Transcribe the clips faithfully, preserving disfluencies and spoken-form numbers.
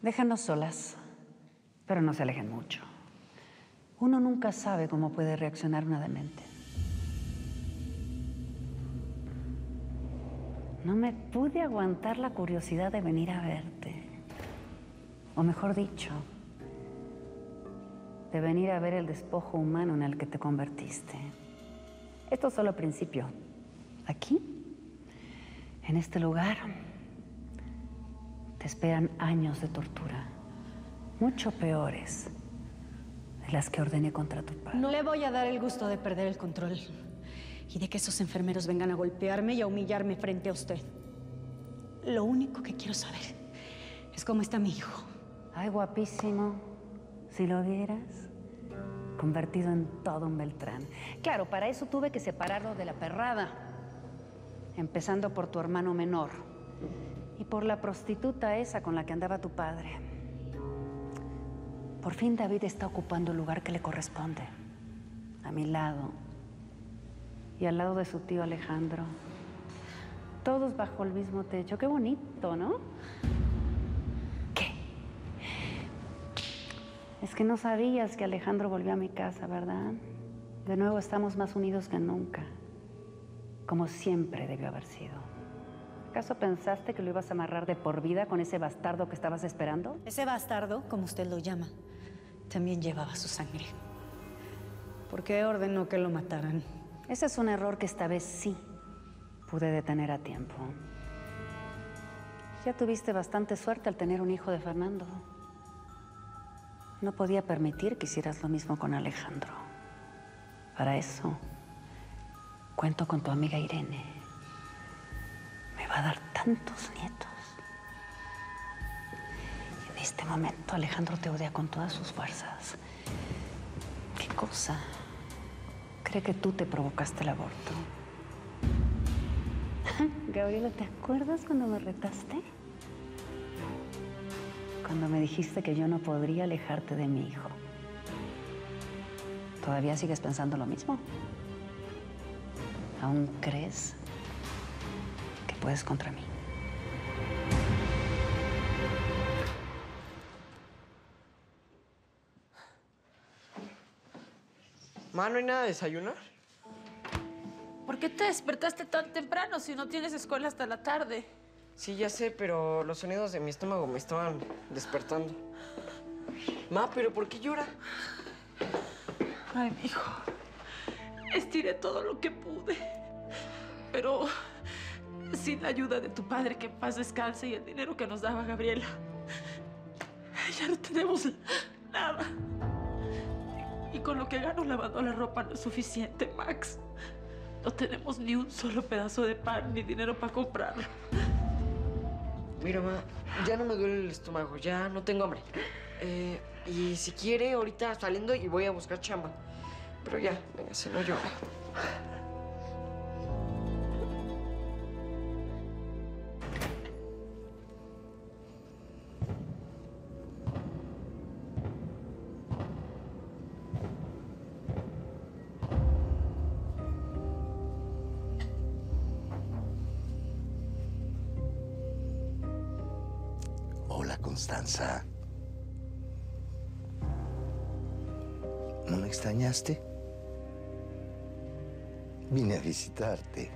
Déjanos solas, pero no se alejen mucho. Uno nunca sabe cómo puede reaccionar una demente. No me pude aguantar la curiosidad de venir a verte. O mejor dicho, de venir a ver el despojo humano en el que te convertiste. Esto es solo el principio. Aquí, en este lugar, te esperan años de tortura, mucho peores de las que ordené contra tu padre. No le voy a dar el gusto de perder el control y de que esos enfermeros vengan a golpearme y a humillarme frente a usted. Lo único que quiero saber es cómo está mi hijo. Ay, guapísimo. Si lo vieras, convertido en todo un Beltrán. Claro, para eso tuve que separarlo de la perrada. Empezando por tu hermano menor. Y por la prostituta esa con la que andaba tu padre. Por fin David está ocupando el lugar que le corresponde. A mi lado. Y al lado de su tío Alejandro. Todos bajo el mismo techo. Qué bonito, ¿no? ¿Qué? Es que no sabías que Alejandro volvió a mi casa, ¿verdad? De nuevo estamos más unidos que nunca. Como siempre debió haber sido. ¿Acaso pensaste que lo ibas a amarrar de por vida con ese bastardo que estabas esperando? Ese bastardo, como usted lo llama, también llevaba su sangre. ¿Por qué ordenó que lo mataran? Ese es un error que esta vez sí pude detener a tiempo. Ya tuviste bastante suerte al tener un hijo de Fernando. No podía permitir que hicieras lo mismo con Alejandro. Para eso, cuento con tu amiga Irene. Me va a dar tantos nietos. En este momento, Alejandro te odia con todas sus fuerzas. ¿Qué cosa? Cree que tú te provocaste el aborto. Gabriela, ¿te acuerdas cuando me retaste? Cuando me dijiste que yo no podría alejarte de mi hijo. ¿Todavía sigues pensando lo mismo? ¿Aún crees que puedes contra mí? Ma, ¿no hay nada de desayunar? ¿Por qué te despertaste tan temprano si no tienes escuela hasta la tarde? Sí, ya sé, pero los sonidos de mi estómago me estaban despertando. Ma, ¿pero por qué llora? Ay, mijo. Estiré todo lo que pude. Pero sin la ayuda de tu padre, que en paz descanse, y el dinero que nos daba Gabriela, ya no tenemos nada. Y con lo que gano lavando la ropa no es suficiente, Max. No tenemos ni un solo pedazo de pan ni dinero para comprarlo. Mira, ma, ya no me duele el estómago, ya no tengo hambre. Eh, y si quiere, ahorita saliendo y voy a buscar chamba. Pero ya, venga, si no llora. Hola, Constanza. ¿No me extrañaste? Vine a visitarte.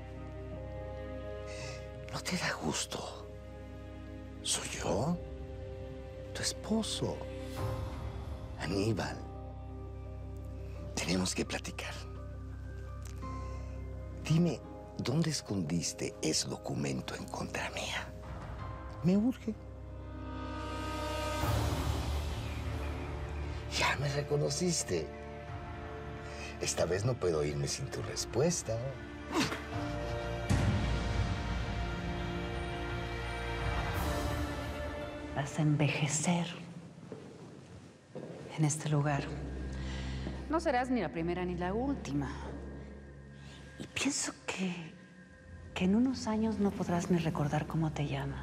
¿No te da gusto? ¿Soy yo? Tu esposo. Aníbal. Tenemos que platicar. Dime, ¿dónde escondiste ese documento en contra mía? Me urge. Ya me reconociste. Esta vez no puedo irme sin tu respuesta. Vas a envejecer en este lugar. No serás ni la primera ni la última. Y pienso que, que en unos años no podrás ni recordar cómo te llamas.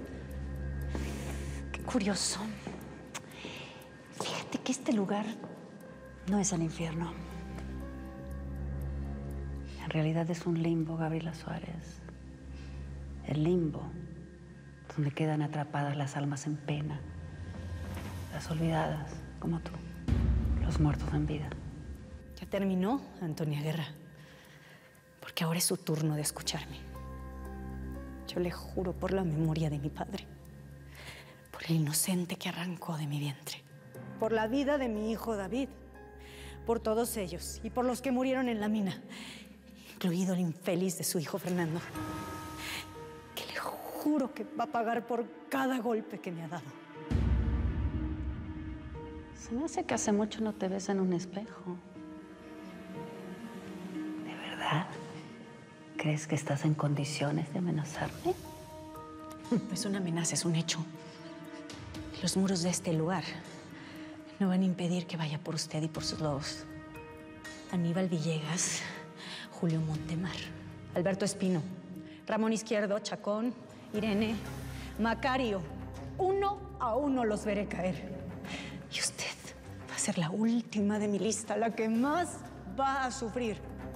Qué curioso. Fíjate que este lugar no es el infierno. En realidad es un limbo, Gabriela Suárez. El limbo donde quedan atrapadas las almas en pena Las olvidadas, como tú. Los muertos en vida. Ya terminó, Antonia Guerra. Porque ahora es su turno de escucharme. Yo le juro por la memoria de mi padre, por el inocente que arrancó de mi vientre, por la vida de mi hijo David, por todos ellos y por los que murieron en la mina, incluido el infeliz de su hijo Fernando, que le juro que va a pagar por cada golpe que me ha dado. Se me hace que hace mucho no te ves en un espejo. ¿De verdad? ¿Crees que estás en condiciones de amenazarme? No es una amenaza, es un hecho. Los muros de este lugar no van a impedir que vaya por usted y por sus lobos. Aníbal Villegas, Julio Montemar, Alberto Espino, Ramón Izquierdo, Chacón, Irene, Macario. Uno a uno los veré caer. Y usted va a ser la última de mi lista, la que más va a sufrir.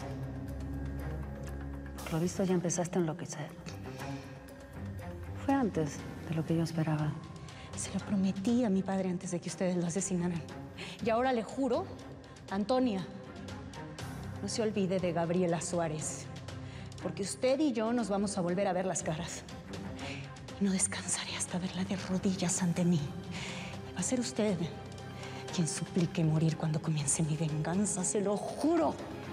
Por lo visto ya empezaste a enloquecer. Fue antes de lo que yo esperaba. Se lo prometí a mi padre antes de que ustedes lo asesinaran. Y ahora le juro, Antonia, no se olvide de Gabriela Suárez, porque usted y yo nos vamos a volver a ver las caras. Y no descansaré hasta verla de rodillas ante mí. Y va a ser usted quien suplique morir cuando comience mi venganza, se lo juro.